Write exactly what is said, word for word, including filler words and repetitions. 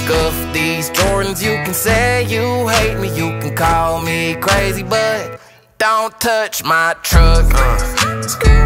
scuff these Jordans. You can say you hate me, you can call me crazy, but don't touch my truck. uh.